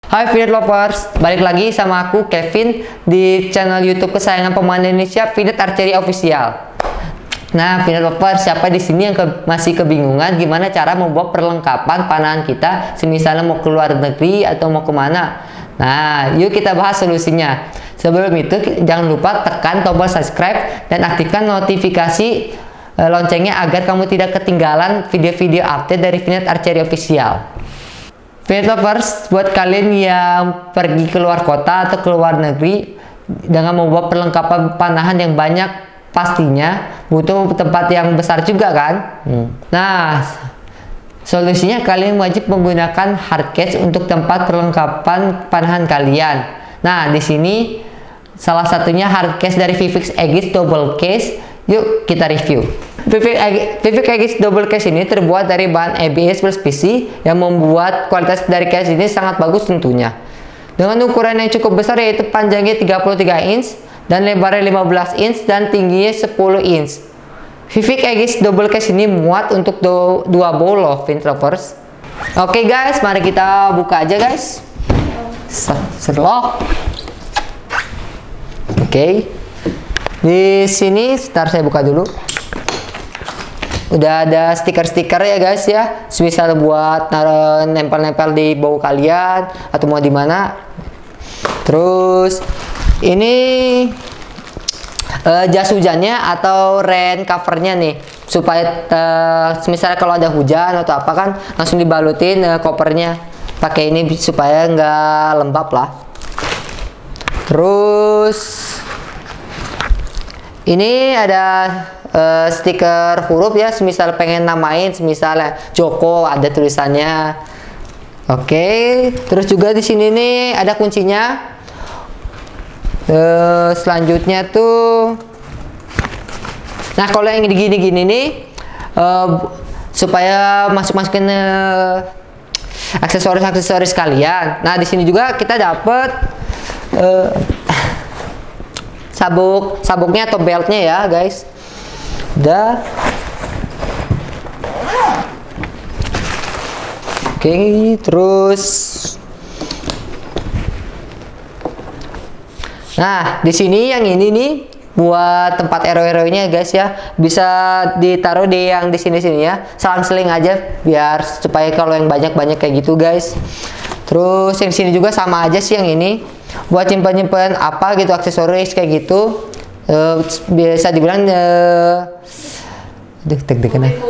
Hai Finet Lovers, balik lagi sama aku Kevin di channel YouTube kesayangan pemain Indonesia, Finet Archery Official. Nah, Finet Lovers, siapa di sini yang masih kebingungan gimana cara membuat perlengkapan panahan kita, semisalnya mau ke luar negeri atau mau kemana? Nah, yuk kita bahas solusinya. Sebelum itu, jangan lupa tekan tombol subscribe dan aktifkan notifikasi loncengnya agar kamu tidak ketinggalan video-video update dari Finet Archery Official. Finet Lovers, buat kalian yang pergi ke luar kota atau ke luar negeri dengan membawa perlengkapan panahan yang banyak, pastinya butuh tempat yang besar juga kan? Nah, solusinya kalian wajib menggunakan hard case untuk tempat perlengkapan panahan kalian. Nah, di sini salah satunya hard case dari Vivix Aegis Double Case. Yuk kita review. Vivix Aegis Double Case ini terbuat dari bahan ABS plus PC yang membuat kualitas dari case ini sangat bagus tentunya. Dengan ukuran yang cukup besar, yaitu panjangnya 33 inch dan lebarnya 15 inch dan tingginya 10 inch. Vivix Aegis Double Case ini muat untuk dua bow loh, Finet Lovers. Oke guys, mari kita buka aja guys. Serlock. Oke. Di sini, ntar saya buka dulu. Udah ada stiker-stiker ya guys ya. Misal buat nempel-nempel di bow kalian atau mau di mana. Terus ini jas hujannya atau rain covernya nih, supaya misalnya kalau ada hujan atau apa kan langsung dibalutin kopernya pakai ini supaya nggak lembab lah. Terus ini ada stiker huruf ya, semisal pengen namain, misalnya Joko ada tulisannya. Oke, terus juga di sini nih ada kuncinya. Selanjutnya tuh, nah kalau yang gini-gini nih, supaya masuk-masukin aksesoris kalian. Nah di sini juga kita dapet sabuknya atau beltnya ya guys. Udah. Oke, terus nah di sini yang ini nih buat tempat ero-eronya guys ya, bisa ditaruh di yang di sini ya, selang-seling aja biar supaya kalau yang banyak kayak gitu guys. Terus yang sini juga sama aja sih, yang ini buat nyimpan apa gitu, aksesoris kayak gitu. Biasa dibilang deg-degan ya.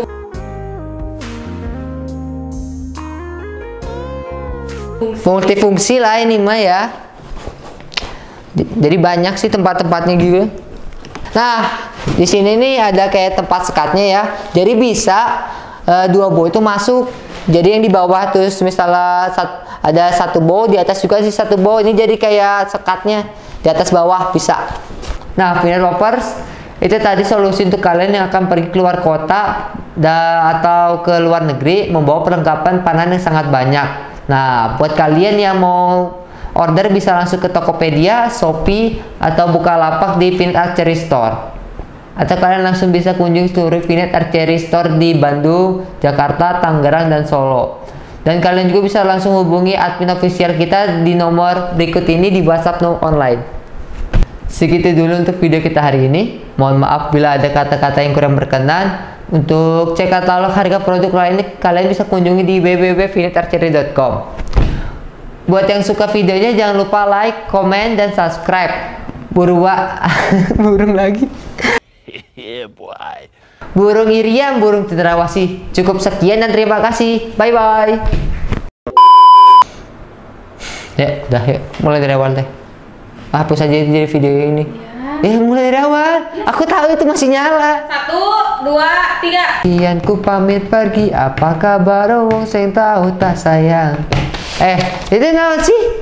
Multifungsi lah ini mah ya. Jadi banyak sih tempat-tempatnya gitu. Nah, di sini nih ada kayak tempat sekatnya ya. Jadi bisa dua bow itu masuk. Jadi yang di bawah tuh misalnya ada satu bow, di atas juga sih satu bow. Ini jadi kayak sekatnya di atas bawah bisa. Nah, Finet Lovers, itu tadi solusi untuk kalian yang akan pergi keluar kota atau ke luar negeri membawa perlengkapan panahan yang sangat banyak. Nah, buat kalian yang mau order bisa langsung ke Tokopedia, Shopee, atau Bukalapak di Finet Archery Store. Atau kalian langsung bisa kunjungi seluruh Finet Archery Store di Bandung, Jakarta, Tangerang, dan Solo. Dan kalian juga bisa langsung hubungi admin official kita di nomor berikut ini di WhatsApp online. Segitu dulu untuk video kita hari ini. Mohon maaf bila ada kata-kata yang kurang berkenan. Untuk cek katalog harga produk lainnya, kalian bisa kunjungi di www.finetarchery.com. Buat yang suka videonya, jangan lupa like, komen, dan subscribe. Burung lagi. Burung Iriam, burung cendrawasih. Cukup sekian dan terima kasih. Bye bye. Ya, udah yuk. Mulai dari awal deh. Hapus aja dari video ini. Ya. Mulai dari awal. Aku tahu itu masih nyala. 1, 2, 3. Kian ku pamit pergi. Apa kabar wong sing tahu tak sayang. Itu naon sih?